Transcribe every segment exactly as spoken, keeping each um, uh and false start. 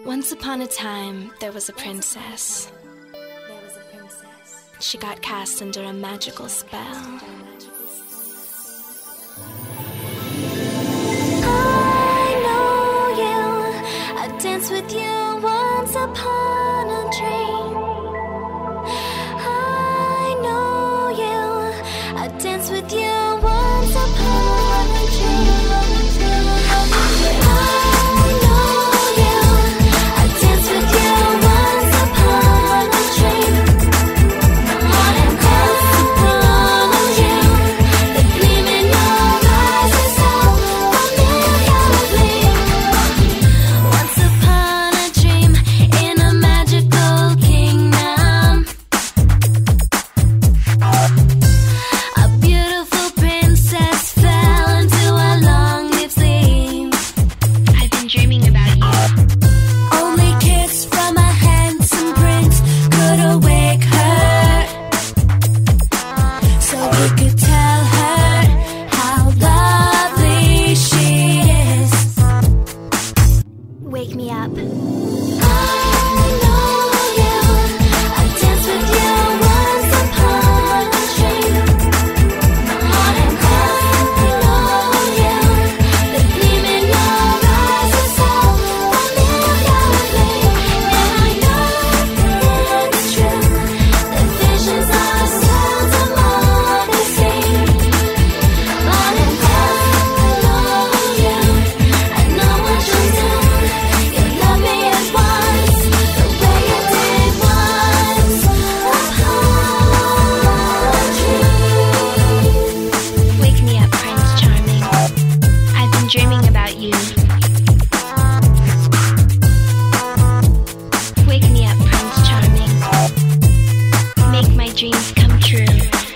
Once upon a time, there was a princess. She got cast under a magical spell. I know you, I danced with you once upon a dream. I know you, I danced with you once upon a dream. Wake me up. Dreaming about you. Wake me up, Prince Charming. Make my dreams come true.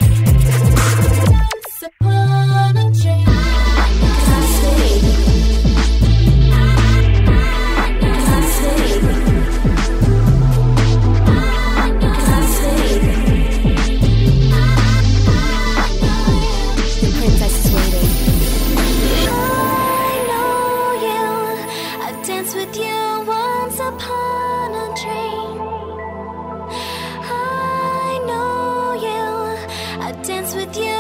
Once upon a dream, cause I stayed. Cause I stayed. Cause I stayed. The princess is waiting. Dance with you once upon a dream. I know you, I dance with you